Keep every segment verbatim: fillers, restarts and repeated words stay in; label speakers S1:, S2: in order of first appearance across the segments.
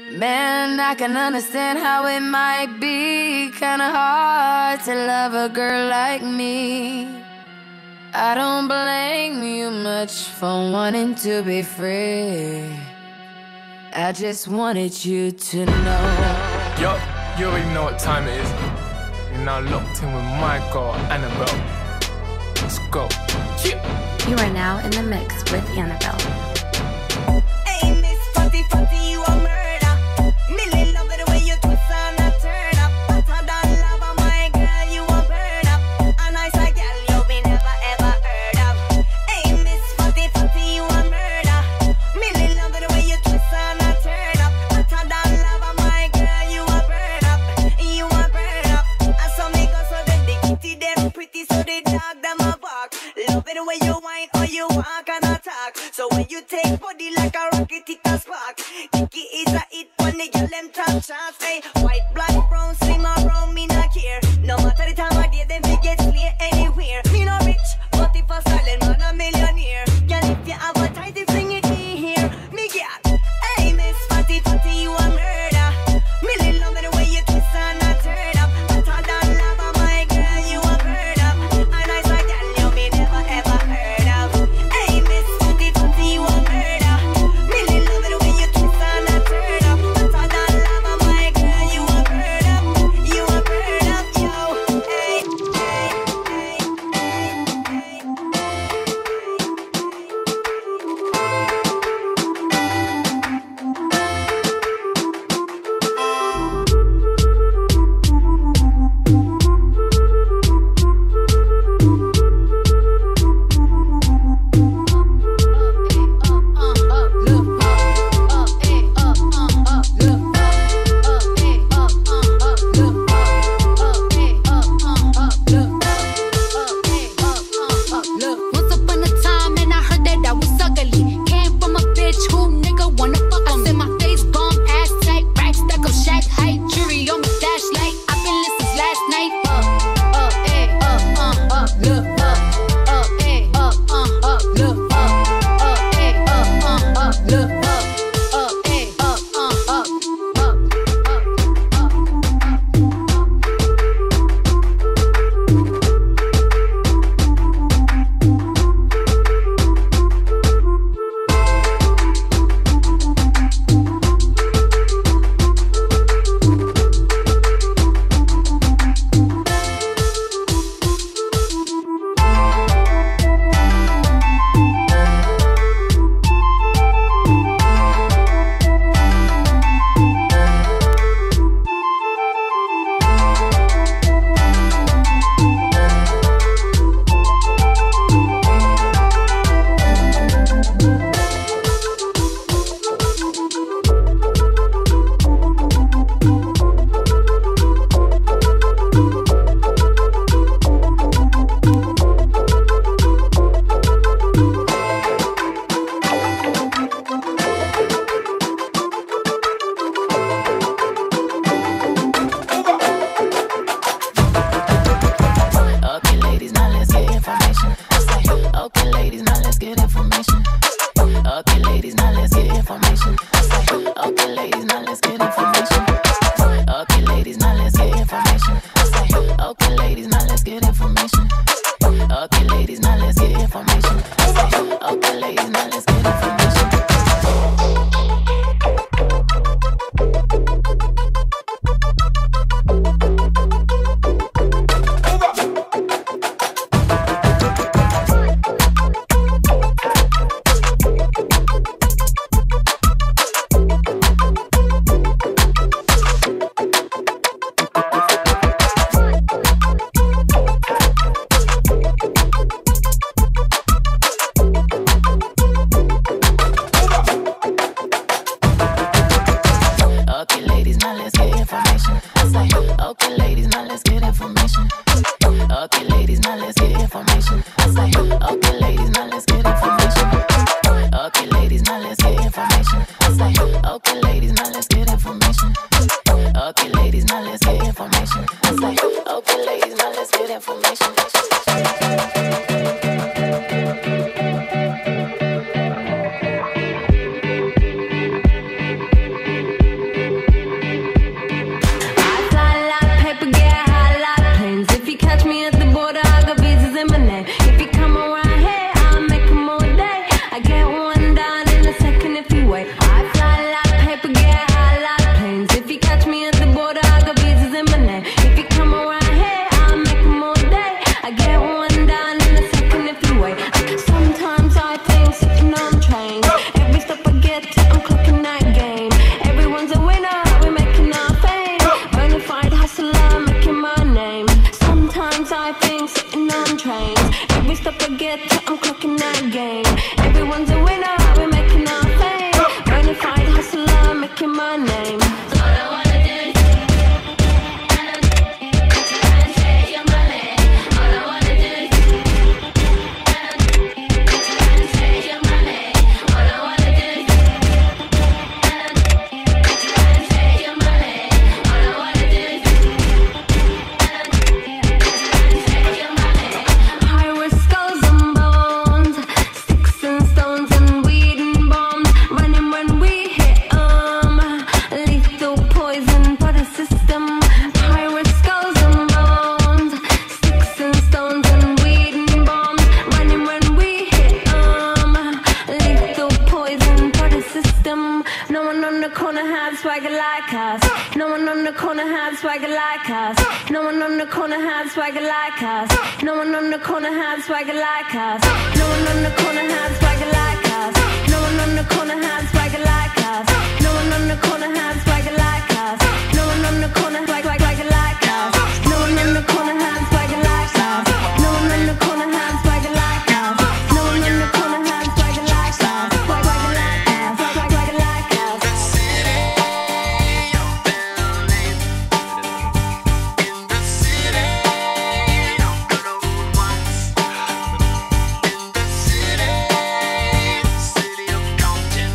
S1: Man, I can understand how it might be kinda hard to love a girl like me. I don't blame you much for wanting to be free. I just wanted you to know.
S2: Yo, you already know what time it is. You're now locked in with my girl, Annabel. Let's go. Yeah.
S3: You are now in the mix with Annabel.
S4: Hey, Miss Fatty Fatty, you a murder. Millie love it the way you twist and a turn up. Hotter than lava, my girl, you a burn up. A nice like girl you be never ever heard of. Hey, Miss Fatty Fatty, you a murder. Millie love it the way you twist and a turn up. Hotter than lava, my girl, you a burn up. You a burn up. And some niggas so them they kitty them pretty, so they dog them a bark. Love it the way you whine or you walk and attack. So when you take body like a rocket, it a spark. Kiki is a hit when they get them top chance. Hey, white, black, brown, slim or brown, me not care. No matter the time of day, them they get slay anywhere. Me no rich, but if a silent man a millionaire. Girl, if you have a tight, you bring it in here. Me girl, hey Miss Fatty Fatty, you a murder. Millie love the way you twist and a turn up. Hotter than lava, my girl, you a burn up. A nice like girl you me never ever heard of. Hey Miss Fatty Fatty, you a murder. Millie love the way you twist and a turn up. Hotter than lava, my girl, you a burn up. You a burn up, yo. Hey, hey, hey, hey,
S5: Once upon a time, and I heard that I was ugly. Came from a bitch who nigga wanna fuck on me. I said my face bomb, ass tight, rack stuck up, shack height, jury on me flashlight. I've been listening last night. Up, up, eh, up, uh, up, look, up, up, eh, up, uh, up, look, up, up, eh, up, uh, up, look, up, up, eh, up, uh, up, up, up,
S1: Okay, ladies, now let's get information. Okay, ladies, now let's get information. Okay, ladies, now let's get information. Okay, ladies, now let's get information. Okay, ladies, now let's get information. Okay, ladies, now let's get information. Okay, ladies, now let's get information. Okay, ladies, now let's get information.
S6: you my name.
S7: swagger like us. No one on the corner had swagger like us. No one on the corner had swagger like us. No one on the corner had swagger like us. No one on the corner had swagger like us. No one on the corner had swagger like us. No one on the corner swag swag swagger like us. No one on the corner had swagger like us. No one on the corner had swagger like us. No one on the corner had swagger like us. Swag swagger like us. Swag swag swagger like us.
S8: The city of Berlin. In the city of good old ones. In the city, city of Compton.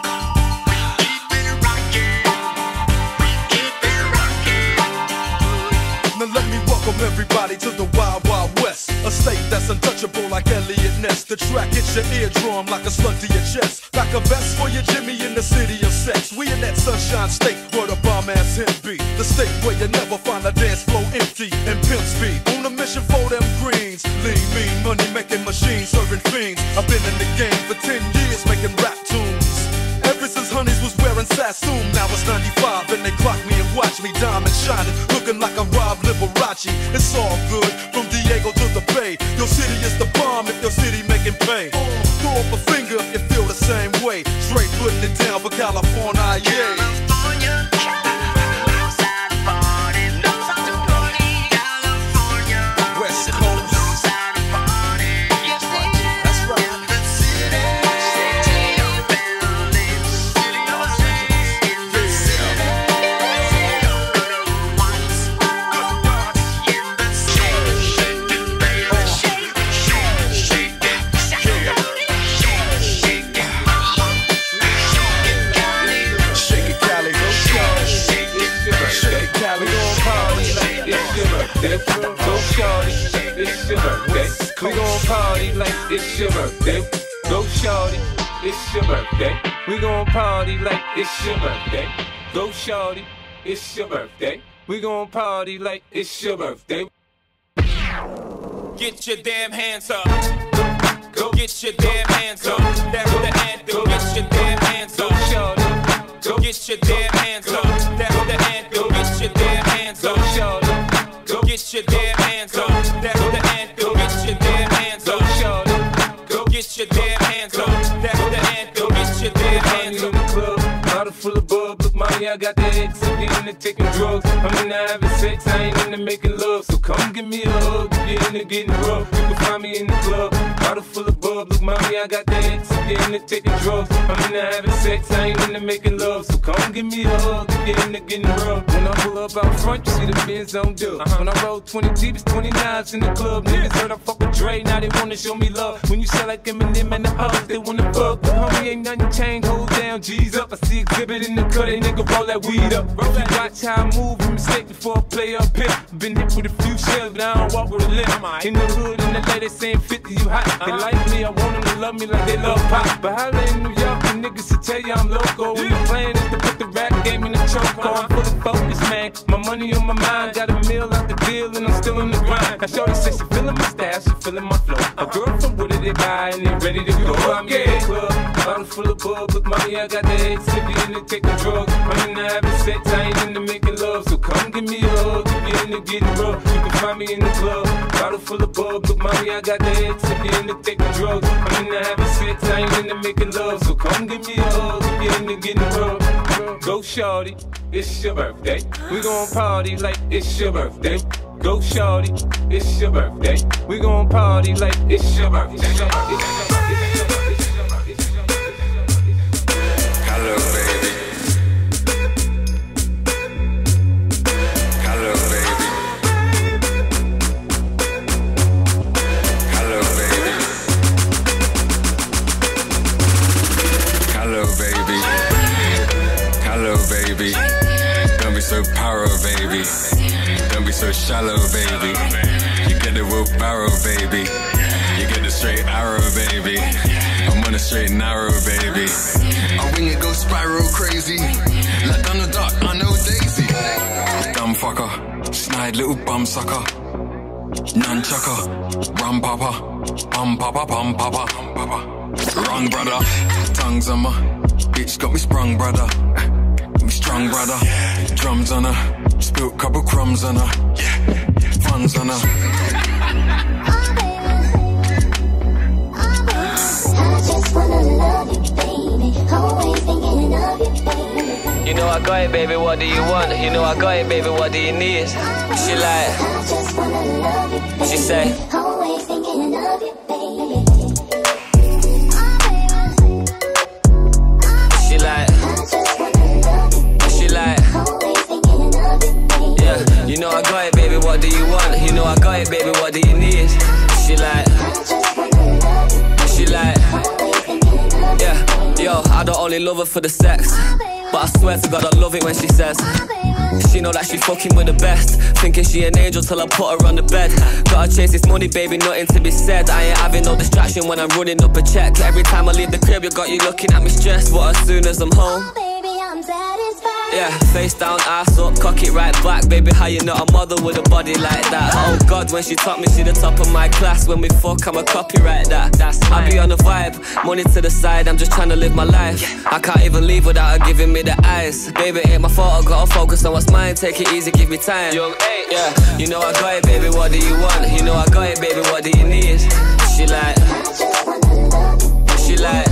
S8: We keep it rocking. We keep it rocking.
S9: Now let me welcome everybody to the Wild Wild West, a state that's untouchable like Elliot Ness. The track hits your eardrum like a slug to your chest. Like a vest for your Jimmy in the city of sex. We in that sunshine state where the bomb ass hit be. The state where you never find a dance floor empty and pimp speed. On a mission for them greens. Lean, mean, money making machines, serving fiends. I've been in the game for ten years making rap tunes. Ever since Honeys was wearing Sassoon, now it's ninety-five and they clock me and watch me diamond shining, looking like a Rob Liberace. It's all good from Diego to the Bay. Your city is the bomb if your city making pay. Throw up a finger if you feel the same way. Straight putting it down for California, yeah.
S8: California, knows how to party, knows how to party. California,
S9: West Coast.
S8: knows how to party.
S9: That's right. That's right.
S8: In the city, city of Berlin, city of Los Angeles. In the city, city of good old ones, good ones. In the city, shake it, baby, shake it, shake it, shake it, shake it, shake it, mama, shake it, Cali,
S9: Shake it, Cali, go shorty.
S8: shake it,
S9: Shake it, Cali, go party like
S10: It's your birthday, go shorty, it's your birthday. We gon' party like it's your birthday. Go shorty, it's your birthday. We gon' party like it's your birthday. Go shorty, it's your birthday. We gon' party like it's your birthday.
S11: Get your damn hands up. Go get your damn hands up. That's the anthem. Get your damn hands up.
S10: Shorty,
S11: Go get your damn hands up. That's the anthem. Get your damn hands
S10: go
S11: up.
S10: shorty,
S11: Go get your damn hands up. That's the anthem. Get your damn hands
S10: go
S11: up.
S10: shorty.
S11: Go get your damn hands up. That's the anthem. Get your damn
S10: Money
S11: hands
S10: in
S11: up.
S10: the club, bottle full of bub. Look, mommy, I got the X. I'm into taking drugs. I'm into having sex. I ain't into making love. So come give me a hug. If you're into getting rough, you can find me in the club. Bottle full of bub. Look, mommy, I got the X. I'm into taking drugs. I'm into having sex. I ain't into making love. So come give me a hug. If you're into getting rough. When I pull up out front, you see the Benz on dub. Uh-huh. When I roll twenty deep, it's twenty-nines in the club. Niggas heard I fuck with Dre. Now they wanna show me love. When you sell like Eminem and the Uggs, they wanna fuck. But homie, ain't nothing changed. Hold down, G's up. I see exhibit in the cut. They nigga roll that weed up. Roll that. Watch how I move and mistake before I play up here. Been hit with a few shells, but I don't walk with a limp. In the hood, in the lady saying fifty, you hot. They like me, I want them to love me like they love pop. But holla in New York, the niggas will tell you I'm loco. When the plan is to put the rap game in the choke. I'm full of focus, man. My money on my mind. Got a meal out the deal, and I'm still in the grind. Now shorty says she feeling my style, she feeling my flow. A girl from Wooded, they buy, and they ready to go. I'm in the club, bottle full of bub. Look, mommy, I got the X. If you into taking drugs, I'm into having sex. I ain't into making love. So come give me a hug. If you're into getting rough, you can find me in the club. Bottle full of bub. Look, mommy, I got the X. If you're into taking drugs, I'm into having sex. I ain't into making love. So come give me a hug. If you're into getting rough. Go shorty, it's your birthday. We gon' party like it's your birthday. Go shorty, it's your birthday. We gon' party like it's your birthday.
S8: hello, baby.
S6: baby. Don't be so paro, baby. Don't be so shallow, baby. You get the wheelbarrow, baby. You get the straight arrow, baby. I'm on a straight narrow, baby. I wing it, go spiral crazy. Like down the dark, I know Daisy. Dumb fucker, snide little bum sucker. Nunchucker, rum papa, bum papa, bum papa, papa. Wrong brother, tongues on my bitch got me sprung, brother. Me strong, brother. Drums on her, spilt couple crumbs on her. Funds on her.
S12: You know I got it, baby, what do you want? You know I got it, baby, what do you need? She like, she say, she like, she like, yeah. You know I got it, baby, what do you want? You know I got it, baby, what do you need? She like, she like, yeah. Yo, I don't only love her for the sex, but I swear to God I love it when she says she know that she fucking with the best. Thinking she an angel till I put her on the bed. Gotta chase this money, baby, nothing to be said. I ain't having no distraction when I'm running up a check. Every time I leave the crib, you got you looking at me stressed. But as soon as I'm home, yeah, face down, ass up, cock it right back. Baby, how you not a mother with a body like that? Oh God, when she taught me, she the top of my class. When we fuck, I'ma copyright that. That's I be on the vibe, money to the side, I'm just trying to live my life. I can't even leave without her giving me the eyes. Baby, ain't my fault, I gotta focus on what's mine. Take it easy, give me time. Young eight, yeah. You know I got it, baby, what do you want? You know I got it, baby, what do you need? She like, she like,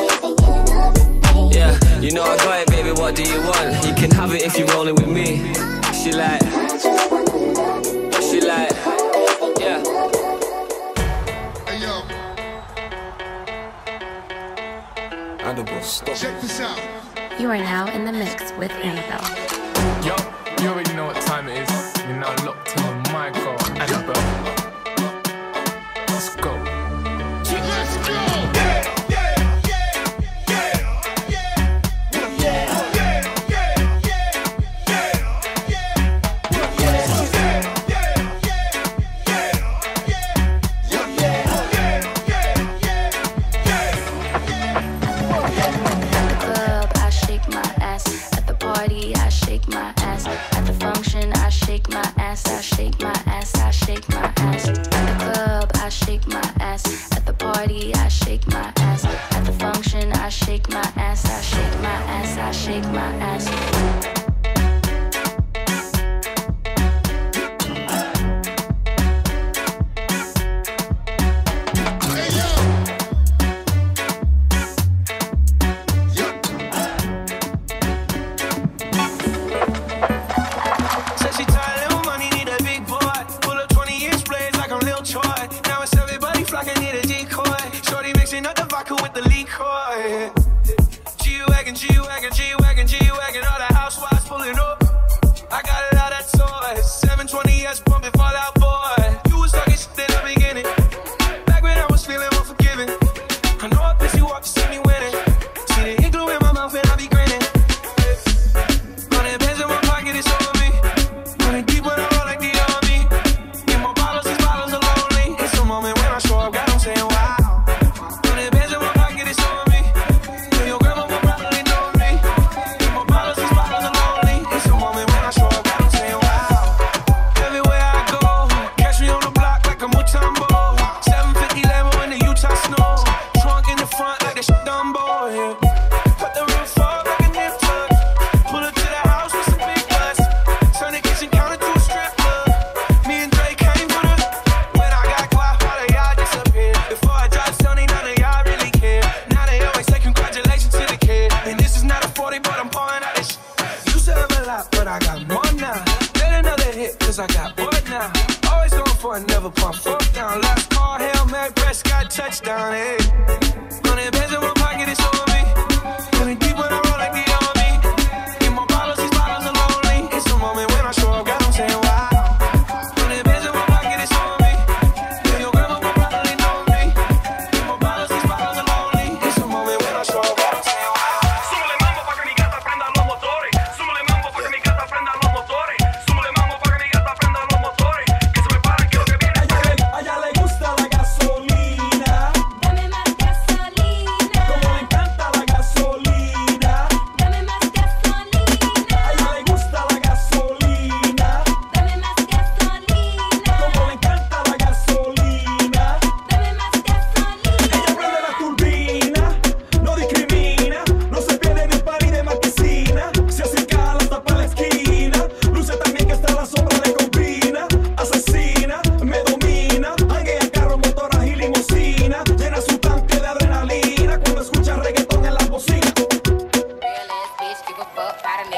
S12: yeah. You know I got it, baby, what do you want? You can have it if you're rolling with me. She like, she like, yeah.
S13: Hey yo,
S2: Annabelstopit.
S13: check this out.
S3: You are now in the mix with Annabelle.
S2: Yo, you already know what time it is. You're now locked in with my girl, Annabelle. Let's go.
S13: Let's go.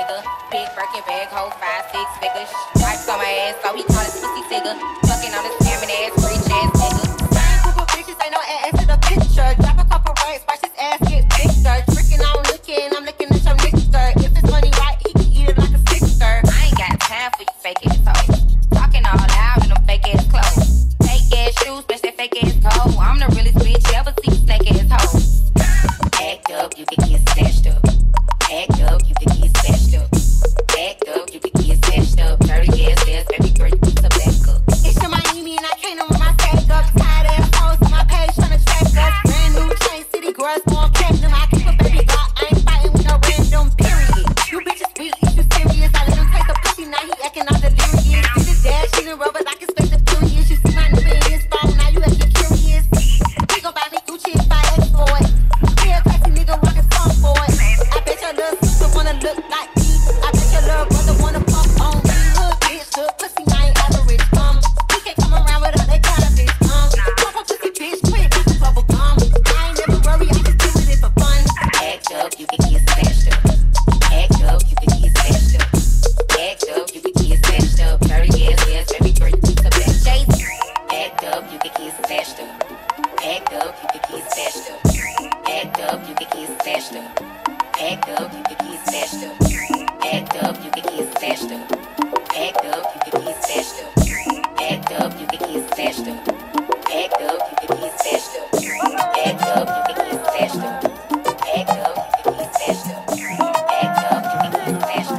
S14: nigga. Big Birkin bag, hold five, six figures. Stripes on my ass, so he call it pussy tigger. Fucking on this scamming ass, rich ass nigga. Same group of bitches, ain't no ass to the picture. Drop a couple racks, watch his ass get bigger. Tricking on looking, I'm looking at your mixer. If it's money right, he can eat it like a sixer. I ain't got time for you fake ass hoes. Talking all loud in them fake ass clothes. Fake ass shoes, bitch, that fake ass toe. I'm the realest bitch you ever see, snake ass hoes. Act up, you can get snatched up. Act up, you can get snatched up. Act up, you can get snatched up. Dirty ass ass, baby girl, you need to back up. It's your Miami and I came in with my stack up. Tired ass hoes on my page tryna track us. Brand new chain, city girls going platinum. I keep a baby God, I ain't fighting with no random period. You bitches weak, is you serious? I let him take a pussy, now he acting all delirious. See the dash, she the rubber like it's face of furious. You see my nigga in his phone, now you acting curious. He gon' buy me Gucci if I ask for it. He a classy nigga rockin' song for it. I bet your little sister wanna look like me. I bet your little brother wanna fuck on me. Hood bitch, hood pussy, I ain't average. Um, he can't come around without that kind of bitch. Um, pop up pussy bitch, quick, like a bubble gum. I ain't never worry, I just do it for fun. Act up, you can get smashed up. Act up, you can get smashed up. Act up, you can get smashed up. Dirty ass ass, baby girl, you need to back chase. Act up, you can get smashed up. Act up, you can get smashed up. Act up, you can get smashed up. Act up, you can get smashed up. Act up, you can get smashed up. Act up, you can get smashed up. Act up, you can get smashed up. Act up, you can get smashed up. Act up, you can get smashed up. Act up, you can get smashed up. Act up, you can get smashed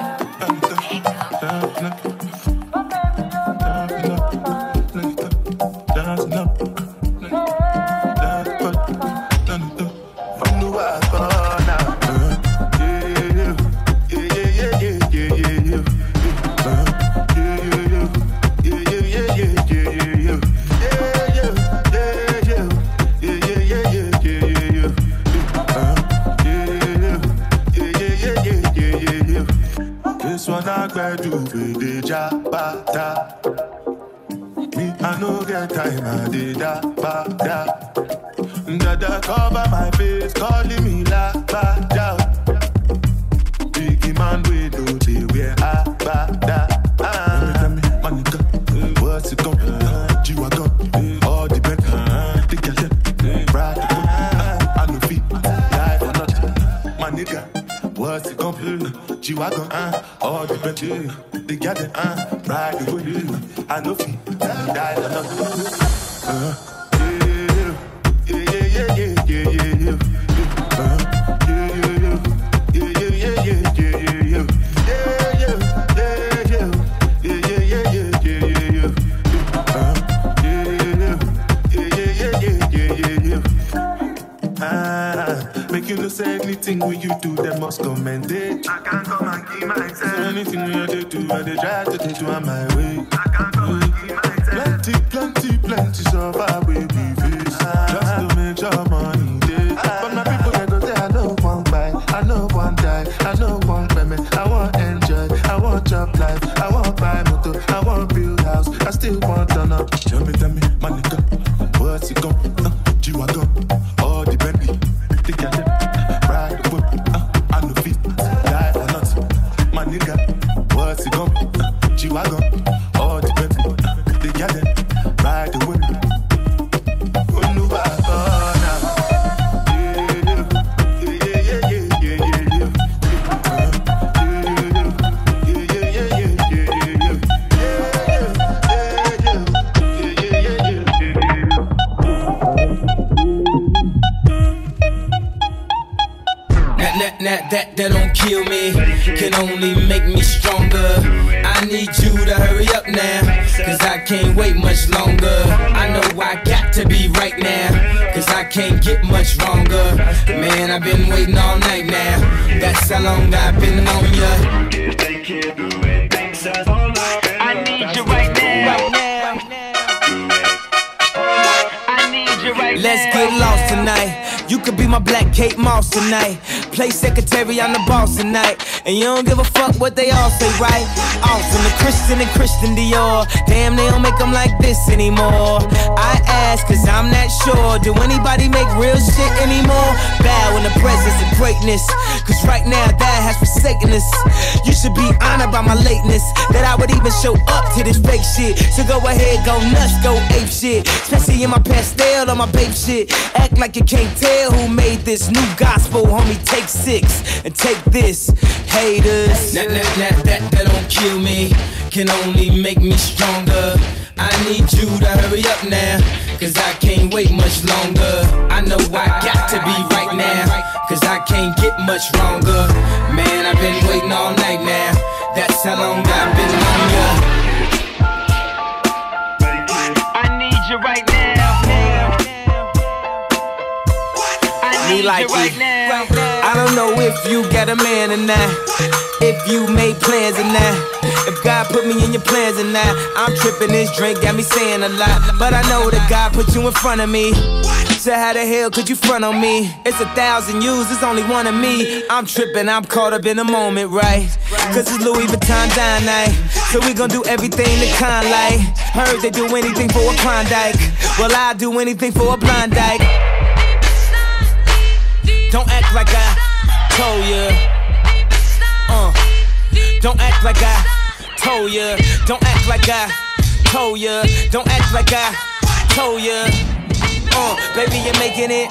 S15: This one I gotta do with the jabata. Me, I no get time, I did that, ba, da. Dada cover my face, calling me la, ba, da. Biggie man, we do the wear a, ba, da. Ah. Tell me, tell me, my nigga, what's it gon' be? G-Wagon, all the bed, the girl, ride the whip, I no feet, die for nothing. My nigga, what's it gon' be? G-Wagon, all the bed, the girl, ride the whip, I no feet, die for nothing. Uh, yeah, yeah, yeah, yeah, yeah, yeah, yeah. Uh, yeah, yeah, yeah, yeah, yeah, yeah, yeah, yeah, yeah. Yeah, yeah, yeah, yeah, yeah, yeah, yeah, yeah, yeah. Uh, yeah, yeah, yeah, yeah, yeah, yeah, yeah. Ah, make you no say anything when you do, they must commend it. I can't come and keep myself. So anything when you do, I they try to take you on my way. I can't come and keep myself. Plenty, plenty, plenty survive we be face. Just to make sure money day. But my people they go say I don't want buy, I don't want die, I don't want payment, I want enjoy, I want job life, I want buy motor, I want build house, I still want turn up. Tell me, tell me, my nigga, what's it gon' uh, G-Wagon, all the Bentley, the gadget, ride the whip, uh, I no fit, die or not. My nigga, what's it gon' uh, G-Wagon, all the Bentley, uh, the gadget, ride the whip.
S11: That, that, that don't kill me, can only make me stronger. I need you to hurry up now, cause I can't wait much longer. I know I got to be right now, cause I can't get much longer. Man, I've been waiting all night now, that's how long I've been on ya. I need you right now. I need you right now. Let's get lost tonight. You could be my my black Kate Moss tonight. Play secretary, I'm the boss tonight. And you don't give a fuck what they all say, right? Awesome, the Christian and Christian Dior. Damn, they don't make them like this anymore. I ask, cause I'm not sure. Do anybody make real shit anymore? Bow in the presence of greatness. Cause right now, that has forsaken us. You should be honored by my lateness. That I would even show up to this fake shit. So go ahead, go nuts, go ape shit. Especially in my pastel or my babe shit. Act like you can't tell who made this new gospel, homie. Take six and take this, haters. That, that, that, that, that don't kill me, can only make me stronger. I need you to hurry up now, cause I can't wait much longer. I know I got to be right now, cause I can't get much longer. Man, I've been waiting all night now. That's how long I've been on ya. I need you right now. I need
S16: like
S11: you right now. I don't know if you got a man or not, if you made plans or not, if God put me in your plans or not. I'm tripping, this drink got me saying a lot, but I know that God put you in front of me. So how the hell could you front on me? It's a thousand yous, it's only one of me. I'm tripping, I'm caught up in the moment, right? Cause it's Louis Vuitton dine night, so we gon' do everything the kind like. Heard they do anything for a Klondike, well I'll do anything for a blind dyke. Don't act like I told ya. Uh, don't act like I told ya. Don't act like I told ya. Don't act like I told ya. Uh, baby, you're making it.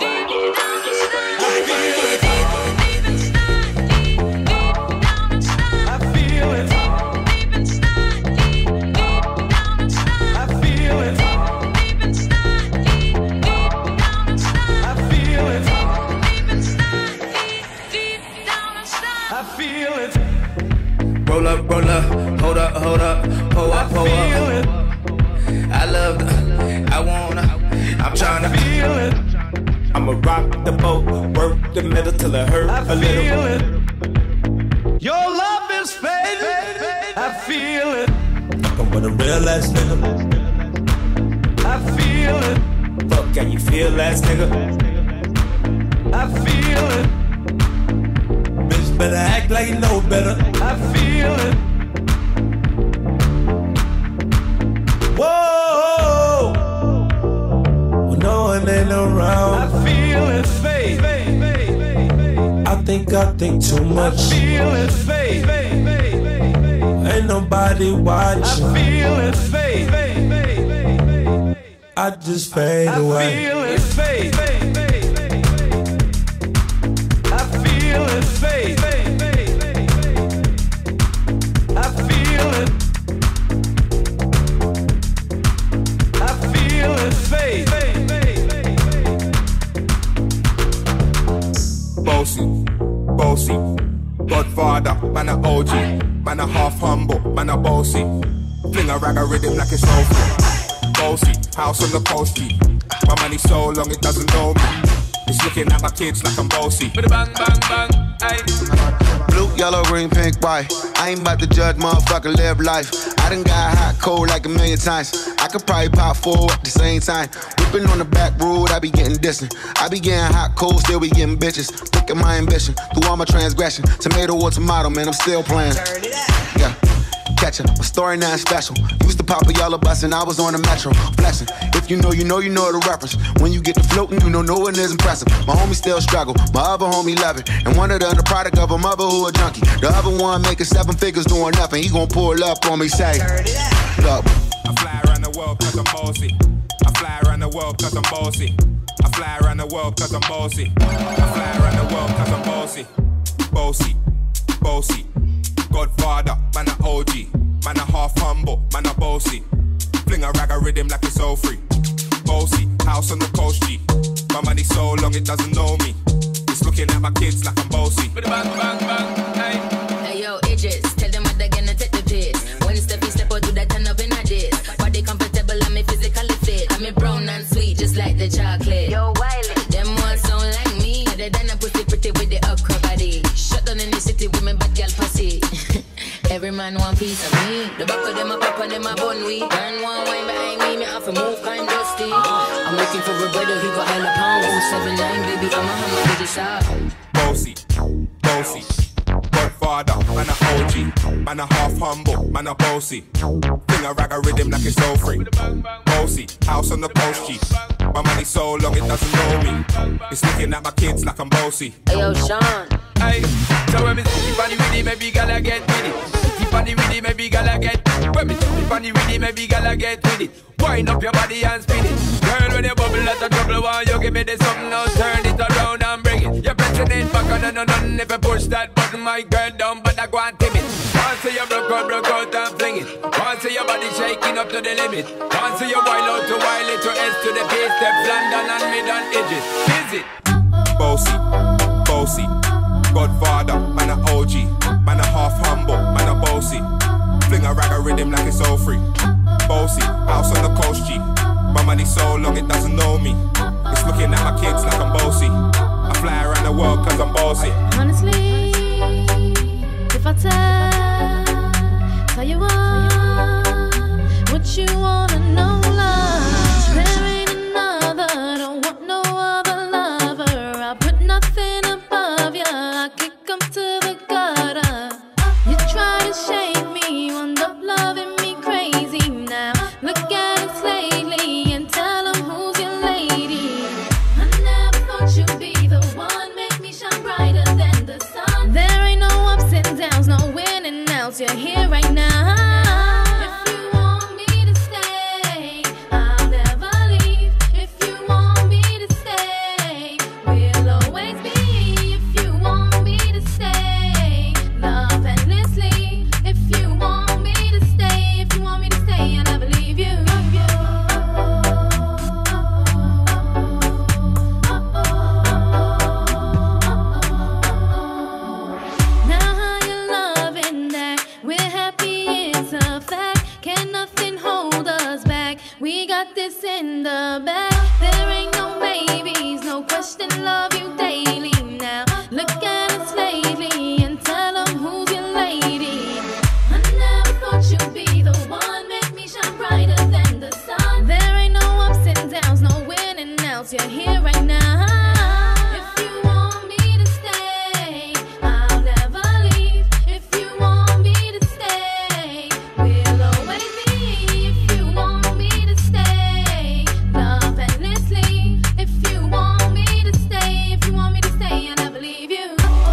S11: Roll up, roll up, hold up, hold up, pull up, pull up. I love the, I wanna, I'm tryna feel it.
S16: I'ma rock the boat, work the middle till it hurt a little.
S9: It. Your love is fading, I feel it.
S16: Fuckin' with a real ass nigga.
S9: I feel it.
S16: Fuck, can you feel ass nigga?
S9: I feel it.
S16: Bitch better act like you know better.
S9: I feel it.
S16: Whoa, when no one ain't around.
S9: I feel it, fade.
S16: I think I think too much.
S9: I feel it, fade.
S16: Ain't nobody watching.
S9: I feel it, fade.
S16: I just fade away.
S9: I feel it, fade. I feel it, fade. I feel it. I feel it, fade.
S17: Bossy, bossy, Godfather, man a O G, man a half humble, man a bossy. Fling a rag a rhythm like it's soulful. Bossy, house on the post G. My money so long it doesn't know me. It's looking at my kids like I'm bossy. Bang, bang, bang, aye.
S18: Blue, yellow, green, pink, white. I ain't about to judge, motherfucker, live life. I done got hot, cold like a million times. I could probably pop four at the same time. Whipping on the back road, I be getting distant. I be getting hot, cold, still be getting bitches. Look at my ambition, through all my transgression. Tomato or tomato, man, I'm still playing. Yeah. Catching a story now special. Used to pop a yellow bus and I was on the metro. Flexing. If you know, you know, you know the reference. When you get to floating, you know no one is impressive. My homie still struggle, my other homie love it. And one of them the product of a mother who a junkie. The other one making seven figures doing nothing. He gon' pull up on me, say, look.
S17: I fly around the world cause I'm bossy. I fly around the world cause I'm bossy. I fly around the world cause I'm bossy. I fly around the world cause I'm bossy. Bossy, bossy. Godfather, man a O G, man a half humble, man a bossy. Fling a rag a rhythm like it's all free. Bossy, house on the coast G. My money so long it doesn't know me. It's looking at my kids like I'm bossy. Bang, bang, bang, hey.
S19: Hey yo, Idris, tell them what they're gonna take the piss. One step you step out to that turn up in a diss. Body comfortable, I'm physically fit. I'm a brown and sweet, just like the chocolate. Yo, Wiley, them ones sound like me. Other than a pussy pretty with the upcrow body. Shut down in the city with my bad girl pussy. every man want piece of me. The back of them a pop and them a bun we. Turn one wine behind me, me have to move kind dusty. I'm looking for a brother who got hella pound. oh seven nine, baby, I'm a hammer to the shop.
S17: Bossy, bossy, Godfather, man a O G, man a half humble, man a bossy. Fling a rag a rhythm like it's so free. Bossy, house on the coast G. My money so long it doesn't know me. It's looking at my kids like I'm bossy.
S19: Hey yo, Sean.
S20: Hey, so when me see funny with it, maybe gala get with it. See funny with it, maybe gala get. When me see funny with it, maybe gala get with it. Wind up your body and spin it. Girl, when you bubble out of trouble, why you give me this something now? Turn it around and bring it. You're pressing it back on and on and if you push that button, my girl down, but I go and tame it. Once you broke out, broke out and fling it. Once your body shaking up to the limit. Once you wild out to wild it to S to the base, step London and mid and edges. Is it?
S17: Bossy, bossy, Godfather, man a O G, man a half humble, man a bossy. Fling a rag a rhythm like it's all free. Bossy, house on the coast G. My money so long it doesn't know me. It's looking at my kids like I'm bossy. I fly around the world cause I'm bossy.
S21: Honestly, if I tell, tell you what, what you wanna know, love. There ain't another, don't want no other lover. I put nothing above ya, I kick 'em to the gutter. You try to shake me, wound up loving me crazy now. Look at us lately and tell 'em who's your lady. I never thought you'd be the one, make me shine brighter than the sun. There ain't no ups and downs, no in and outs, you're here right now. If you want me to stay, I'll never leave. If you want me to stay, we'll always be. If you want me to stay, love endlessly. If you want me to stay, if you want me to stay, I'll never leave you. Now how you loving that? We're happy, it's a fact. Can nothing hold us back? We got this in the bag. There ain't no maybes, no question, love you daily now. Look at us lately and tell 'em who's your lady. I never thought you'd be the one, make me shine brighter than the sun. There ain't no ups and downs, no in and outs, you're here right now. If you want me to stay, I'll never leave. If you want me to stay, we'll always be. If you want me to stay, love endlessly. If you want me to stay, if you want me to stay, I'll never leave you.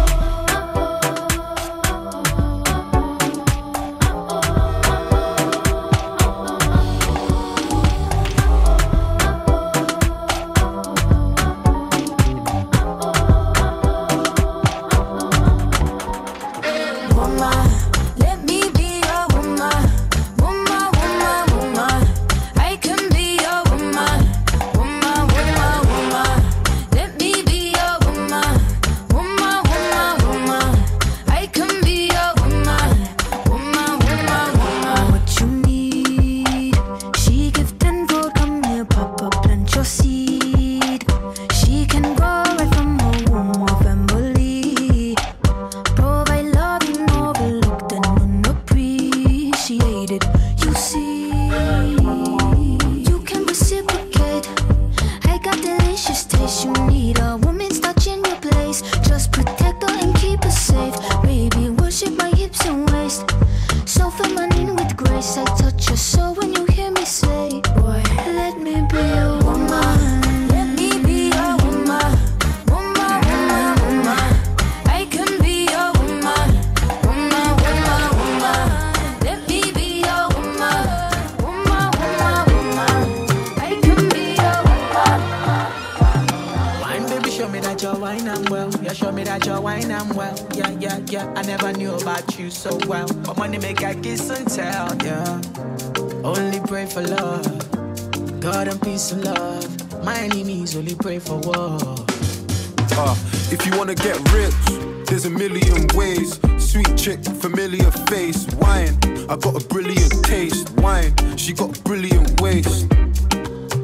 S22: Woman, let me be your woman. Woman, woman, woman. I can be your woman. Woman, woman, woman. Let me be your woman. Woman, woman, woman. I can be your woman. Woman, woman, woman. What you need? She give tenfold, come here, pop up, plant your seed. She can grow right from her womb of Emily. Provide love you overlooked and unappreciated. You see, you can reciprocate. I got delicious taste. You need a woman's touch in your place. Just protect her and keep her safe. Baby, worship my hips and waist. So feminine with grace. I touch your soul when you hear me say, boy, let me be your woman. Let me be your woman. Woman, woman, woman. I can be your woman. Woman, woman, woman. Let me be your woman. Woman, woman, woman. I can be your woman.
S23: Wine, baby, show me that you're wine and well. Yeah, show me that you're wine and well. Yeah, yeah, yeah. I never knew about you so well. But money make I kiss and tell, yeah. Only pray for love, God and peace and love. My enemies only pray for war.
S9: Uh, if you wanna get rich, there's a million ways. Sweet chick, familiar face. Wine, I got a brilliant taste. Wine, she got a brilliant waist.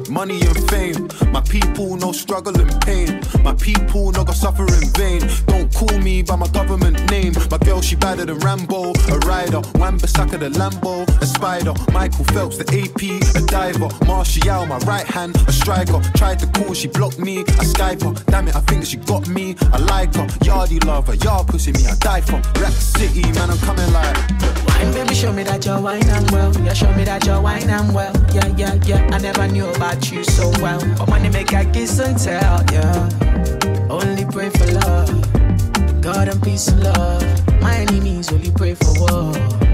S15: money and fame. My people no struggle and pain. My people no go suffer in vain. Don't call me by my government name. My girl she badder than Rambo, a rider. Wan-Bissaka the Lambo, a spider. Michael Phelps the A P, a diver. Martial my right hand, a striker. Tried to call, she blocked me. I Skype her, damn it, I think she got me. I like her, yardy lover, yard pussy me, I die for. Rap City, man, I'm coming like.
S23: Wine, baby, show me that you're wine and well. Yeah, show me that you're wine and well. Yeah, yeah, yeah. I never knew about you so well. But money make I kiss and tell, yeah. Only pray for love, God and peace and love. My enemies only pray for war.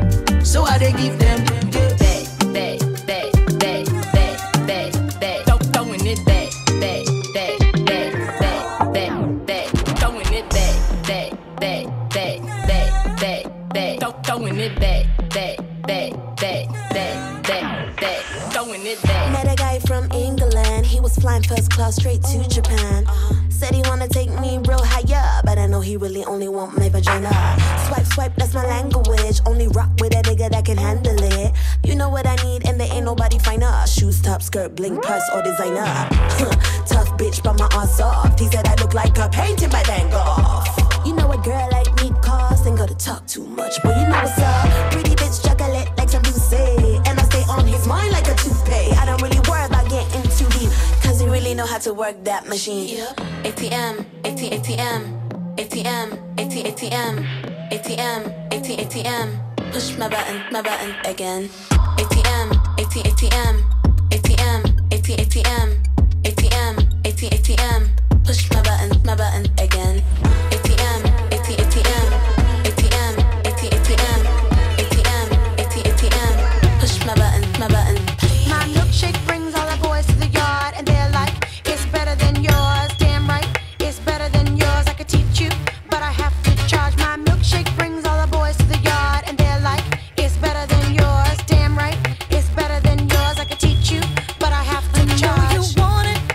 S23: So I they give them back, back, back, back, back, back, back. Don't throwing it back, back, back, back, back, back, back. Throwing it back, back, back, back, back, back, back. Don't throwing it back, back, back, back, back, back, back. Throwing it back.
S1: Met a guy from England. He was flying first class straight to Japan. Said he wanna take me real higher, but I know he really only want my vagina. Swipe, swipe, that's my language. Only rock with a nigga that can handle it. You know what I need, and there ain't nobody finer. Shoes, top, skirt, bling, purse, or designer. Tough bitch, but my ass soft. He said I look like a painting by Van Gogh. You know a girl like me cost, ain't gotta talk too much, but you know what's up. Pretty bitch, chocolate like some Lucy, and I stay on his mind like a toothpaste. I don't really worry about getting too deep, cause he really know how to work that machine. A T M, A T A T M, A T M, A T A T M, A T M, A T A T M. Push my button, my button again. A T M, A T A T M, A T M, A T A T M, A T M, A T A T M. Push my button, my button again. A T M, A T A T M, A T M, A T A T M, A T M, A T A T M. Push my button, my button.
S4: My milkshake brings all the boys to the yard, and they're like, it's better than yours. Damn right, it's better than yours. I could teach you, but I have to charge. My milkshake brings all the boys to the yard, and they're like, it's better than yours. Damn right, it's better than yours. I could teach you, but I have to charge. I know you want it,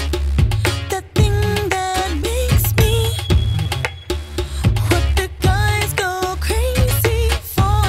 S4: the thing that makes me what the guys go crazy for.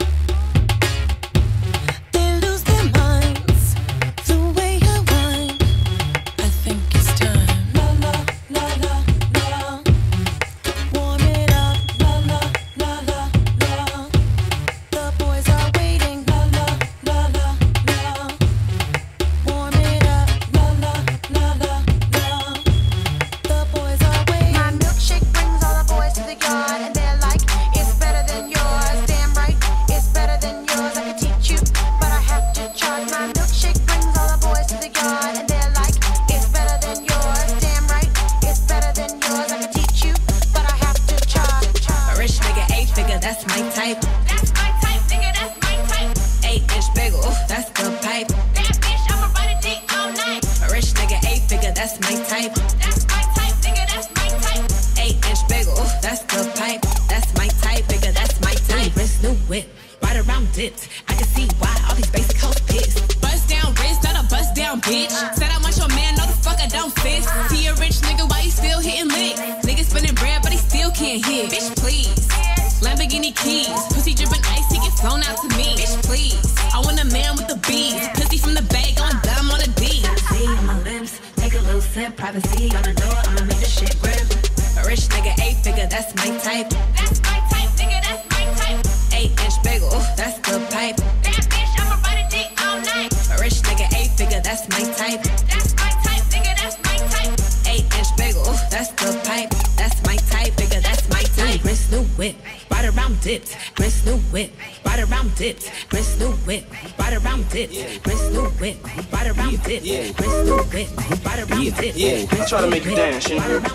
S4: They lose their minds the way I whine. I think it's time. La la la la la. Warm it up. La la la la la. The boys are waiting. La la la la la. Warm it up. La la la la la. The boys are waiting. My milkshake brings all the boys to the yard, and they're like, it's better than yours. Damn right, it's better than yours. I could teach you, but I have to charge. My milkshake brings all the boys to the yard, and they're like, it's better than yours. Damn right, it's better than yours. I could teach you, but I have to charge.
S19: A rich nigga, eight figure, that's my type.
S4: That's my type, nigga, that's my type.
S19: Eight inch bagel, that's the pipe.
S4: That bitch, I'ma ride a dick all night.
S19: A rich nigga, eight figure, that's my type.
S4: That's my type, nigga, that's my type.
S19: Eight inch bagel, that's the pipe. That's my type, nigga, that's my type. Wrist, new whip, right around dipped. I can see why all these basic hoes pissed.
S5: Bust down wrist, not a bust down bitch. Said I want your man, no the fuck I don't fist. See a rich nigga, why he still hitting licks? Nigga spinning bread, but he still can't hit. Bitch, please. Lamborghini keys, pussy dripping ice, he get flown out to me. Bitch, please. I want a man with the beads, pussy from the bag, going dumb on the D.
S19: See on my lips, take a little sip. Privacy on the door, I'ma make the shit grip. A rich nigga, eight figure, that's my type.
S4: That's my type, nigga, that's my type.
S19: Eight inch bagel, that's the pipe.
S4: That bitch, I'ma ride a dick all night.
S19: A rich nigga, eight figure, that's my type.
S4: That's my type, nigga, that's my type.
S19: Eight inch bagel, that's the pipe. That's my type, nigga, that's my type. Wrist, new whip, right around dipped. Wrist, new whip, right around dipped. Wrist, new whip, right around dipped. Wrist, new whip, right around dipped. Wrist, new whip, right around dipped.
S24: Yeah, I'm trying to make you dance, you know.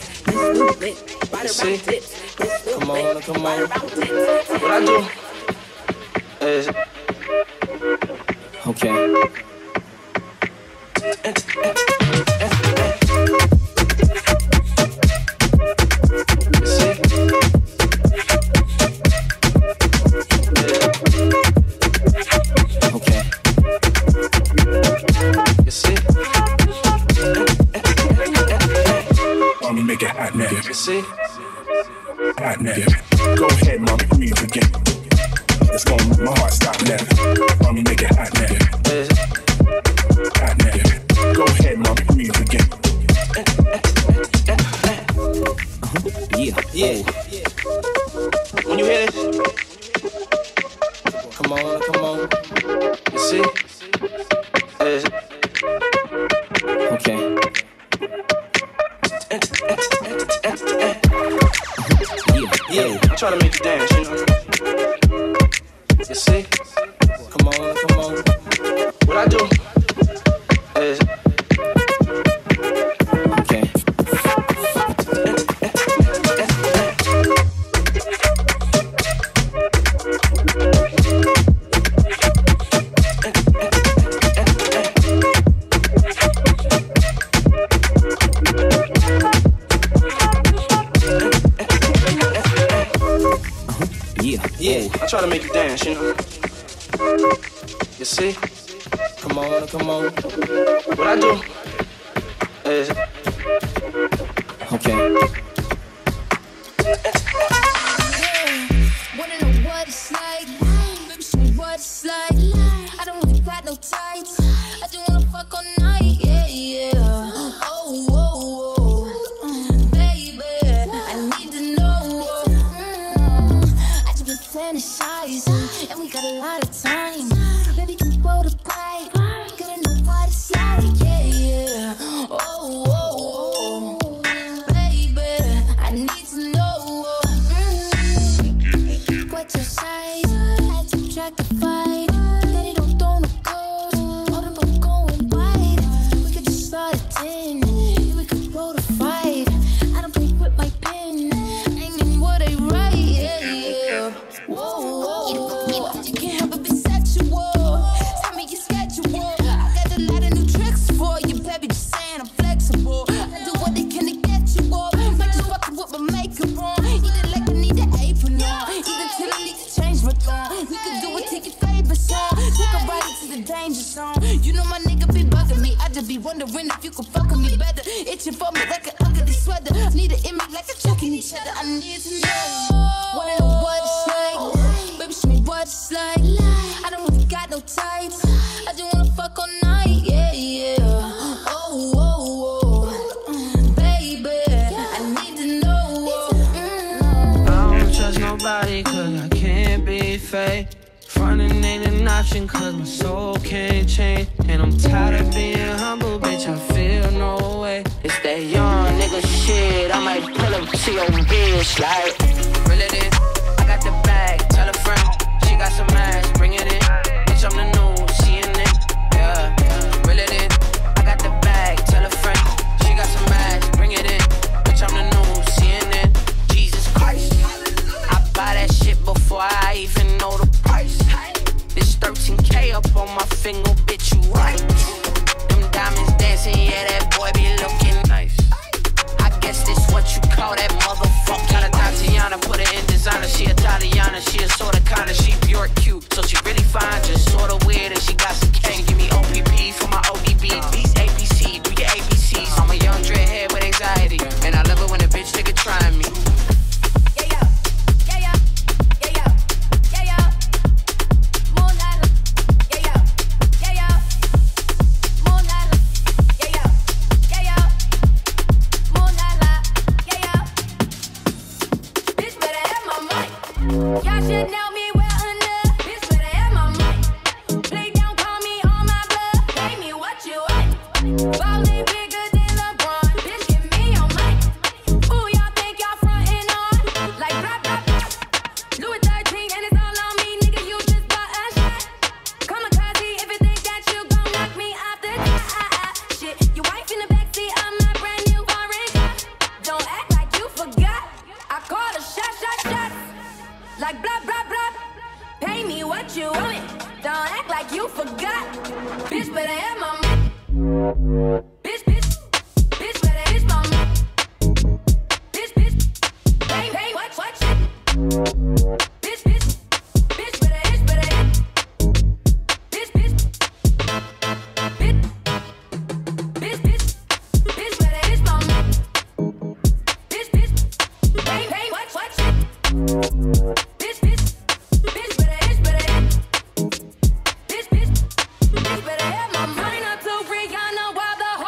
S24: See? Come on, come on. What I do is okay. You see?
S25: Mommy, make it hot now.
S24: You see?
S25: Hot now. Go ahead, mommy, breathe again. It's gonna make my heart stop now. Mommy, make it hot now. Hot now. Go ahead, mommy, breathe again.
S24: Yeah, yeah. When you hear this, come on, come on. You see? It's, okay. Yeah, yeah. I'm trying to make you dance, you know. You see? Come on, come on. What I do is, okay. Yeah, I try to make you dance, you know. You see? Come on, come on. What I do is, okay.
S22: Wanna know what it's like? Baby, show me what it's like. I don't really got no tights. I just wanna fuck all night, yeah, yeah. Oh, oh, oh. Baby, I need to know. I just been fantasizing, and we got a lot of time. Baby, can you roll the pipe? Gotta know what it's like, yeah, yeah. Oh, oh, oh. Baby, I need to know. What's your size? I subtract the fight. Daddy don't throw no gold. All them both going wide. We could just start at ten. Yeah, we could roll the five. I don't play with my pen. Aiming what I write. Yeah, yeah. Whoa, whoa. You can't help but be sexual. Tell me your schedule. I got a lot of new tricks for you, baby. Just saying I'm flexible. I do what they can to get you off. Might just fucking with my makeup on. Either like I need an apron on. Either till I need to change my thong. We could do it to your favorite song. Take a ride into the danger zone. You know my nigga be bugging me. I just be wondering if you could fuck with me better. Itching for me like an ugly sweater. Need it in me like a choking each other. I need to know. Wanna know what it's like? Baby, show me what it's like. I don't really got no tights. I just wanna fuck all night. Yeah, yeah. Oh, oh, oh. Baby, I need to know.
S23: I don't trust nobody cause I can't be fake. Frontin' ain't an option cause my soul can't change. And I'm tired of being humble, bitch, I feel no way. It's that young nigga shit, I might pull up to your bitch like reel it in, I got the bag, tell a friend. She got some ass, bring it in. Bitch, I'm the new C N N, yeah. Reel it in, I got the bag, tell a friend. She got some ass, bring it in. Bitch, I'm the new C N N. Jesus Christ, I buy that shit before I even know the price. This thirteen K up on my finger, bitch, you right. Them diamonds dancing, yeah, that boy be looking nice. I guess this what you call that motherfucker. Got a Tatiana, put her in designer. She a Tatiana, she a sorta kinda, she pure cute. So she really fine, just sorta weird, and she got some cane. Give me O P P for my O D B. These A B C, do your A B Cs. I'm a young dreadhead with anxiety, and I love it when a bitch nigga trying me.
S22: Y'all should know me well enough. Bitch, better have my money. Play down, call me on my blood. Pay me what you want. Ballin' bigger than LeBron. Bitch, give me your money. Who y'all think y'all frontin' on? Like blah, blah, blah. Louis thirteen and it's all on me. Nigga, you just bought a shot. Kamikaze if you think that you gon' knock me off the top. Shit, your wife in the backseat of my brand new foreign car. Don't act like you forgot. I called a shot, shot, shot. Like blah, blah, blah. Pay me what you want. Don't act like you forgot. Bitch, better have my money. Bitch, bitch. Bitch, better have my money. Bitch, bitch. Pay, pay, what, what, shit. Bitch, bitch. Bitch, better, bitch, better have. Bitch, bitch. Bitch. Bitch, bitch. Bitch, better have my money. Bitch, bitch. Pay, pay, what, what, shit. Bitch, bitch, bitch, better, bitch, better, bitch, bitch, bitch, better have my money. Not too free, y'all know why the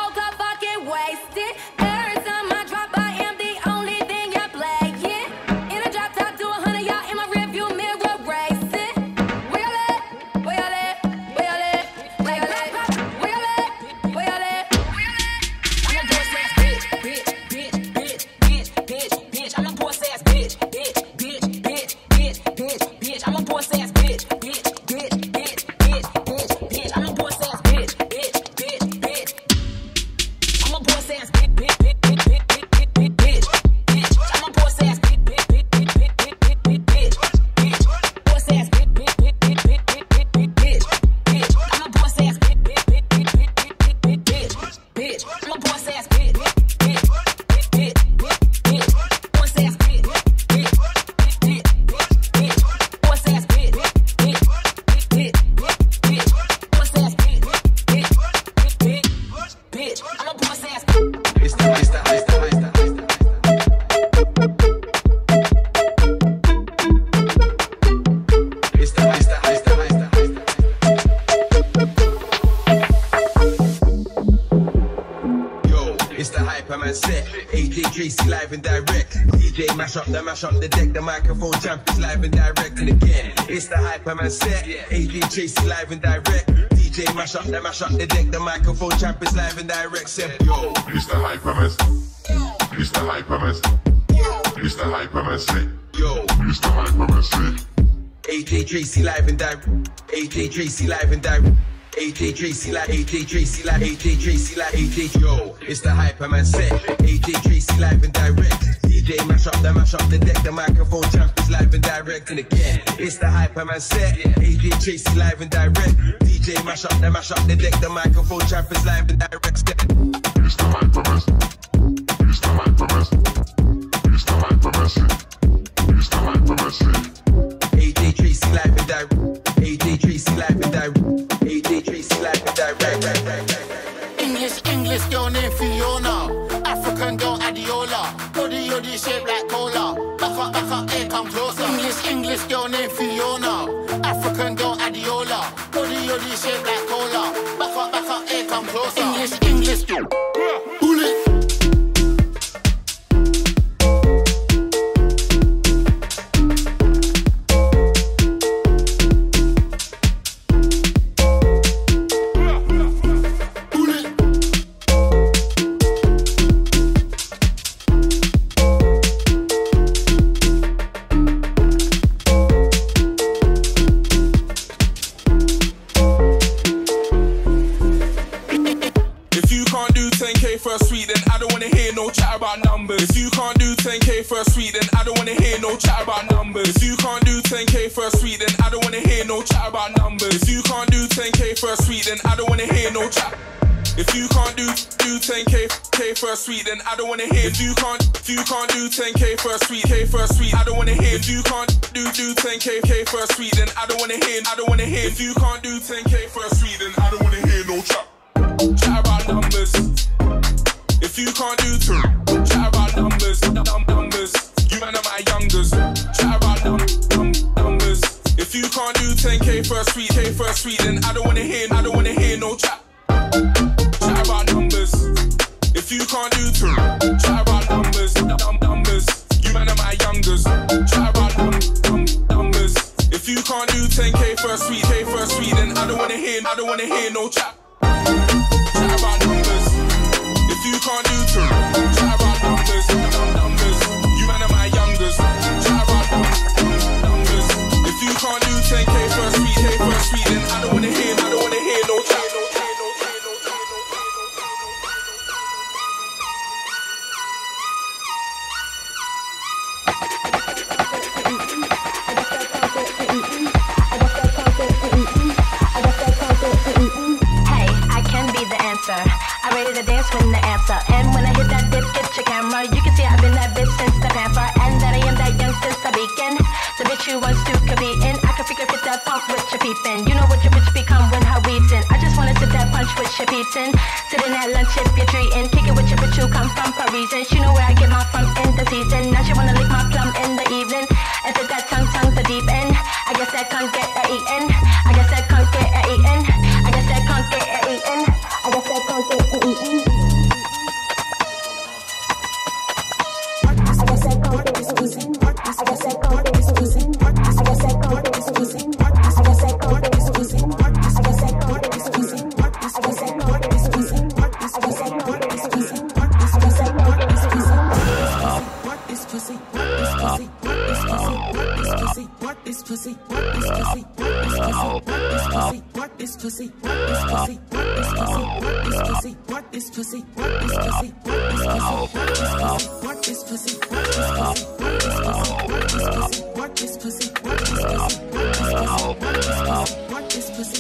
S5: ass bitch, bitch, bitch, bitch, bitch, bitch, bitch. I'm a boss ass bitch, bitch, bitch, bitch. I'm a boss ass bitch, bitch, bitch, bitch, bitch, bitch, bitch, bitch, bitch. I'm a boss ass bitch, bitch, bitch, bitch, bitch, bitch, bitch, bitch, bitch, bitch. Boss ass bitch, bitch, bitch, bitch, bitch, bitch, bitch, bitch, bitch, bitch. I'm a boss ass bitch, bitch, bitch, bitch, bitch, bitch, bitch, bitch, bitch, bitch. I'm a boss ass bitch, bitch, bitch, bitch, bitch, bitch, bitch. Boss ass bitch, bitch, bitch, bitch, bitch. Boss ass bitch, bitch, bitch, bitch, bitch. Boss ass bitch, bitch, bitch, bitch. I'm a boss ass bitch.
S11: It's the, it's the, it's the, it's the, it's the. It's the, it's the, it's the, it's the, it's the. Yo, it's the Hyperman set. A J Tracy live and direct. D J mash up the mash up the deck. The microphone champ is live and direct. And again, it's the Hyperman set. A J Tracy live and direct. D J mash up the mash up the deck. The microphone champ is live and direct. Step yo,
S13: It's the Hyperman. It's the Hyperman. It's the Hyperman set.
S11: yo.
S13: It's the Hyperman set.
S11: A J Tracy live and direct. A J Tracy live and direct. A J Tracy like A J Tracy like A J Tracy like A J. Yo, it's the Hyperman set. A J Tracy live and direct. D J mash up the mash up the deck. The microphone champ is live and direct. And again, it's the Hyperman set. A J Tracy live and direct. D J mash up the mash up the deck. The microphone champ is live and direct.
S13: It's the Hyperman. It's the Hyperman. It's the Hyperman set. It's the Hyperman set.
S11: A J Tracy live and direct. A J Tracy live and direct. A J Tracy live and direct.
S6: English, English girl named Fiona. African girl Adiola. Body, body shaped like cola. Back up, back up, hey, come closer. English, English girl named Fiona. African girl Adiola. Body, body shaped like cola. Back up, back up, hey, come closer. English, English girl. Bullet.
S17: first week, then I don't wanna hear no chat about numbers. If you can't do ten K first week, then I don't wanna hear no chat about numbers. If you can't do ten K first week, then I don't wanna hear no chat about numbers. If you can't do ten K first week, then I don't wanna hear no chat. If you can't do do ten K K first week, then I don't wanna hear. If you can't if you can't do ten K first week, K first week, I don't wanna hear. If you can't do do ten K K first week, then I don't wanna hear. I don't wanna hear. If you can't do ten K first week, then I don't wanna hear no chat. Chat about numbers. If you can't do two, chat about numbers. Num numbers. You man are my youngers. Chat about num num numbers. If you can't do ten K first week, K first week, then I don't wanna hear. I don't wanna hear no chat. Chat about numbers. If you can't do two, chat about numbers. Num numbers. You man are my youngers. Chat about num num numbers. If you can't do ten K first week, K first week, then I don't wanna hear. I don't wanna hear no chat. Chat about numbers. If you can't do two, chat about numbers. Num numbers. You man are my youngers. Chat about num num numbers. If you can't do ten K first week, K first week, then I don't wanna hear. I don't wanna hear no chat.
S7: I'm ready to dance when the answer. And when I hit that dip, get your camera. You can see I've been that bitch since the pamper. And that I am that young since the beacon. So bitch you wants to compete in. I can figure fit that pump with your peepin'. You know what your bitch become when her weeds in. I just wanna sip that punch with your peeps in. Sitting at lunch if you're treating. Kick it with your bitch who come from Paris. And she know where I get my from in the season. Now she wanna lick my plum in the evening. And fit that tongue, tongue the deep end. I guess that can't get a eaten. I guess that can't get a eaten. I guess that can't get a eaten. I guess that can't get a eaten.
S22: Pussy, what is pussy? What is pussy? What is pussy?
S4: What this pussy, what this pussy, what this pussy, what this pussy, what this pussy, what this pussy, what this pussy, what this pussy, what this pussy, what this pussy,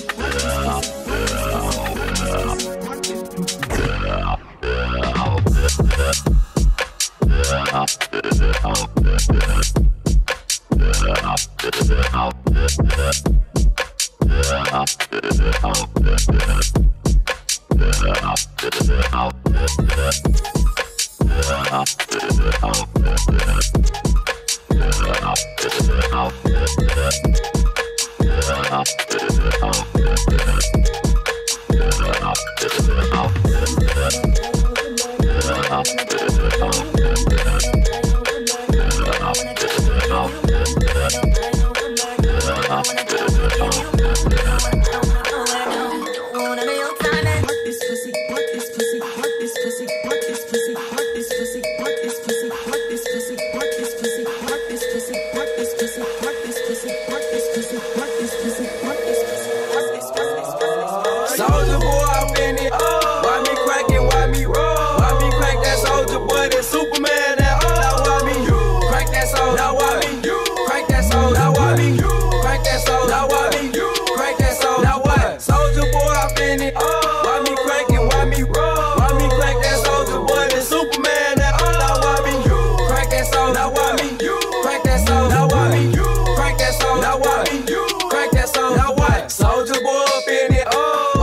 S2: Soulja boy up in it. Why me crackin', why me roll? Why me crack that Soulja boy, that Superman, that oh. Now why me crack that soul? Now why me crack that soul? Now why me crack that soul? Now why me crack that soul? Now what? Soulja boy up in it. Why me crackin', why me roll? Why me crack that Soulja boy, that Superman, that oh. Now why me crack that soul? Now why me crack that soul? Now why me crack that soul? Now why me crack that soul? Now what? Soulja boy up in it.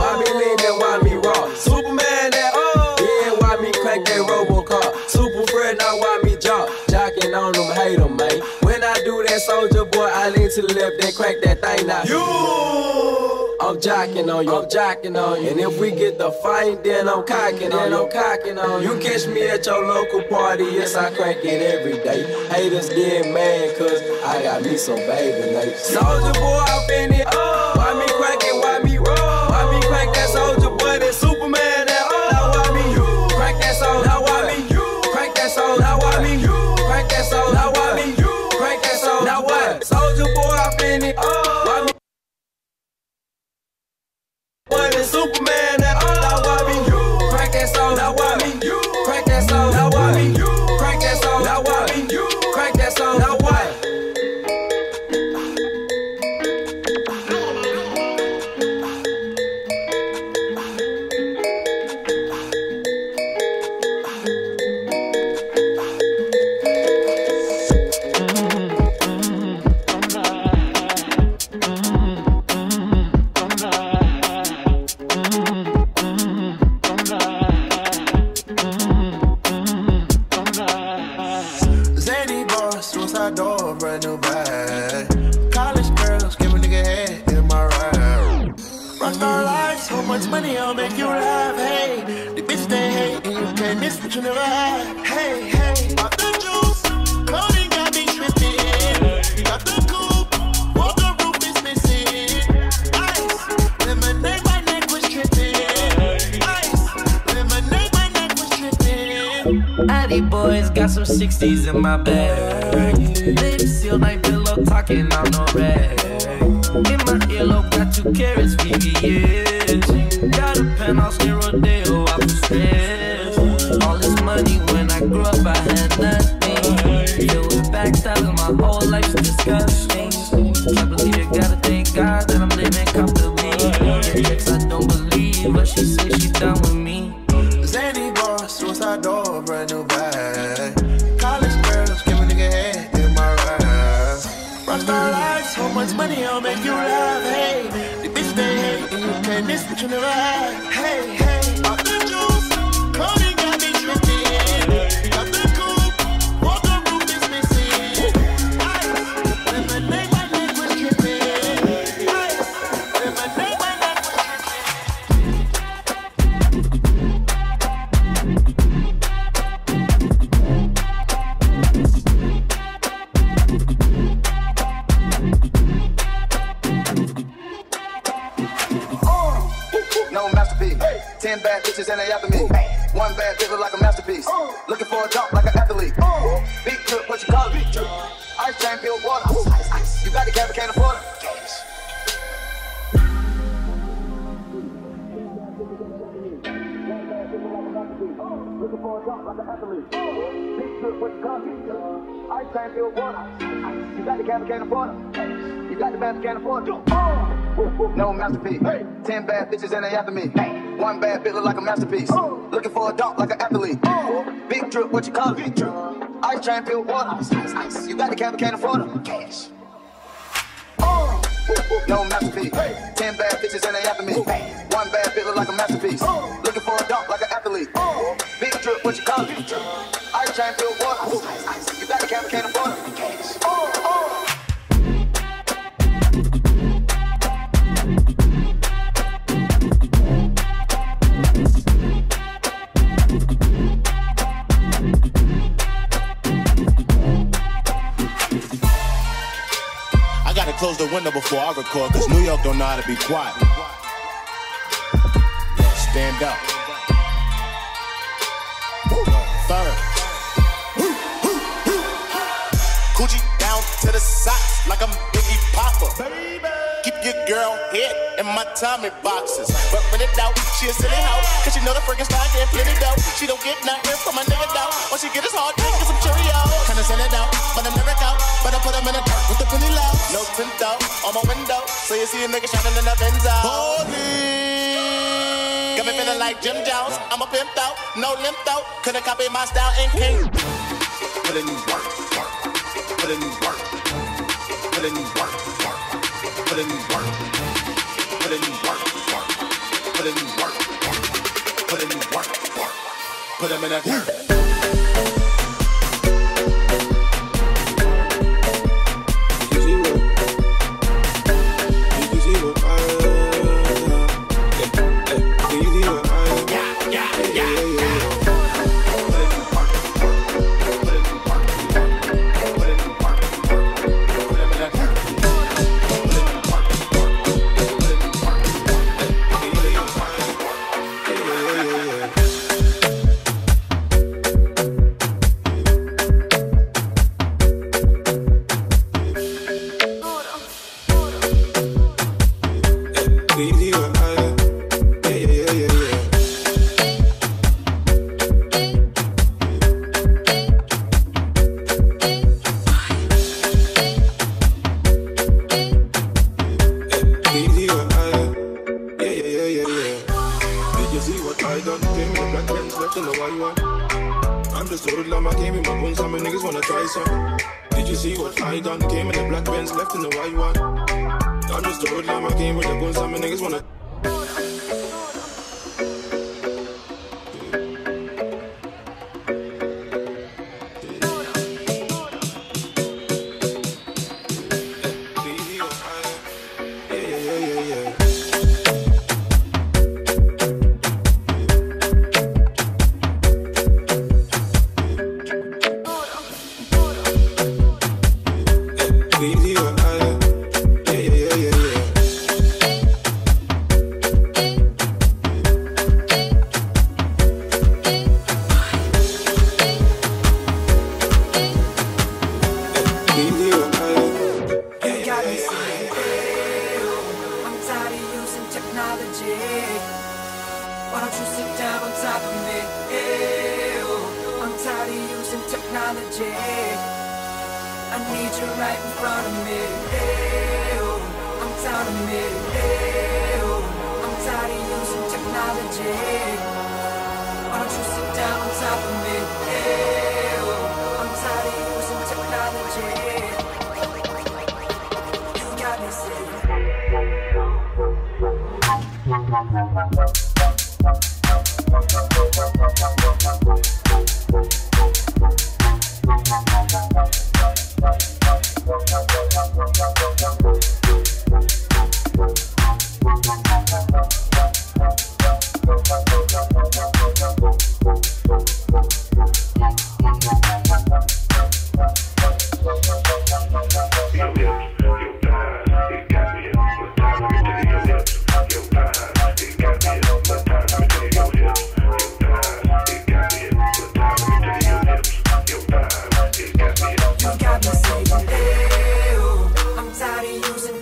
S2: Superman that oh, yeah, why me crack that Robocar? Super Fred, now why me jock? Jocking on them, hate them, man. When I do that Soulja boy, I lean to the left, then crack that thing now. You, I'm jocking on you, I'm jocking on you. And if we get the fight, then I'm cocking on you, I'm cocking on you. You catch me at your local party, yes, I crack it every day. Haters get mad, cause I got me some baby names. Soulja boy, I been it, oh. Why me crack it, why me roll? Why me crack that Soulja boy, that Superman, that oh. Now why me crack that soul? Now why me crack that soul? Now why me crack that soul? Now why me crack that soul? Now what? Soulja boy, I been it, oh. Why me boy, that Superman, that oh. Now why me crack that soul? Now why me crack that soul? Now why me crack that soul? Now why me crack that soul? Now what? sixties in my bag. Lips sealed like pillow talking on no rag. In my earlobe got two carrots, V V S. Got a penthouse near Rodeo, I was stressed. All this money when I grew up I had nothing. Filled with backstabbing, my whole life's disgusting. Can't believe it, gotta thank God that I'm living comfortably. The chicks I don't believe, but she says she done with me.
S3: Zany boss, suicide door, brand new bag. College girls, give a nigga head in my ride. Rockstar life, so much money, I'll make you laugh. Hey, the bitch they hate, and you can't miss what you never had. Hey, hey, off the juice, coding got me tripping. Got the coupe, walk the roof is missing. Ice, lemonade, my neck was tripping. Ice, lemonade, my neck was
S18: Ten bad bitches and they after me. One bad bitch look like a masterpiece. Looking for a jump like an athlete. Big good, what you call it? Ice chain, filled water. You got the cap, but can't afford it.
S8: Looking for a dunk like an athlete. Big trip with the coffee. Ice cream filled water. You got the cab, can't afford it. You got the bad, can't afford it. No masterpiece. Ten bad bitches and they after me. One bad bitch look like a masterpiece. Looking for a dunk like an athlete. Big drip, what you call it? Ice cream filled water. You got the cab, can't afford it. Cash. No masterpiece. Ten bad bitches and they after me. One bad bitch look like a masterpiece. Looking for a dunk like an athlete. Big drip, what you call it? Ice chain filled water. You got the camera, can't afford it.
S10: I gotta close the window before I record, cause New York don't know how to be quiet. Stand up. Third. Coochie down to the socks like I'm Biggie Papa. Keep your girl head in my Tommy boxes. But when it out, she a silly hoe, cause she know the freaking style get plenty dough. She don't get nothing from my nigga though. All she get is hard dick and some Cheerios. Kinda send it out, but I'm never out. But I put them in the dirt with the penny low. No tint out on my window, so you see a nigga shining in the Benzo. Holy, got me feeling like Jim Jones. I'm a pimped out, no limp out. Couldn't copy my style and king. Put in work, work. Put in work. Put in work, work. Put in work. Put in work, work. Put in work, work. Put in work, work. Put them in that dirt.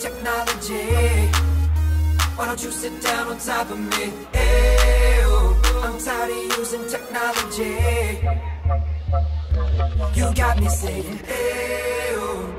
S12: Why don't you sit down on top of me? Ew, I'm tired of using technology. You got me saying, ew.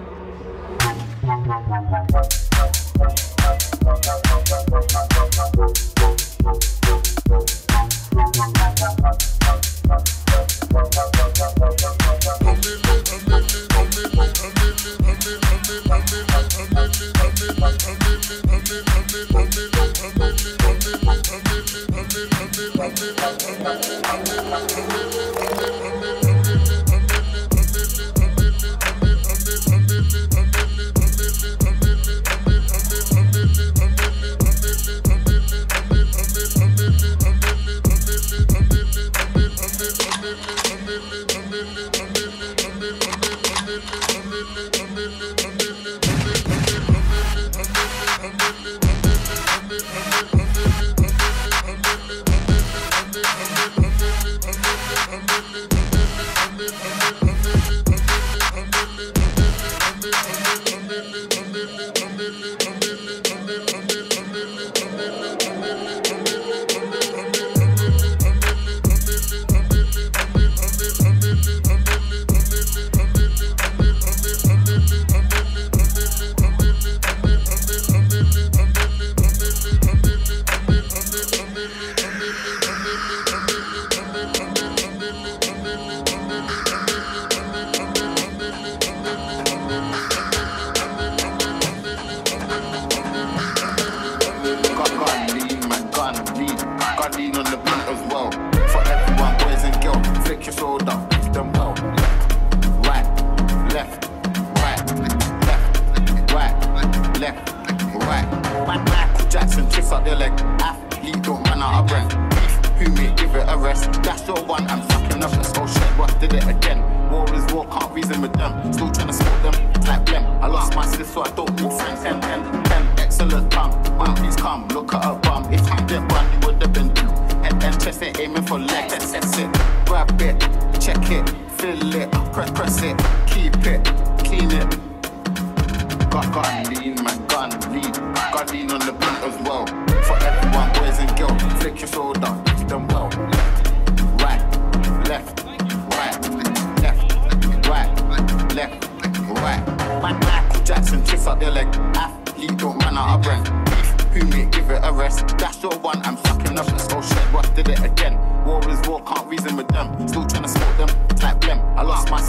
S10: My